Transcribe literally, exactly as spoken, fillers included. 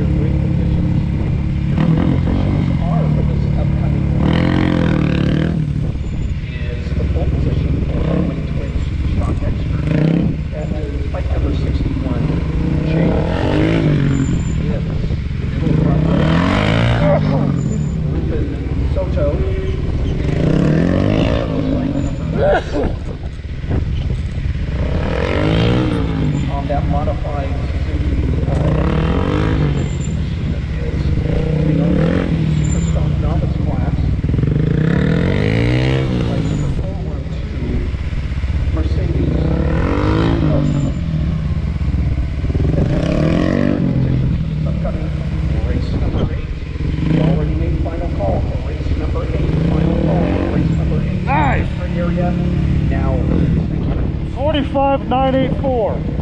On that modified Suzuki uh, machine of his, you know, Super Stock Novice class, like the four one two Mercedes. Upcoming race number eight. We already made final call for race number eight. Final call for race number eight. Nice! Area now. forty-five nine eighty-four.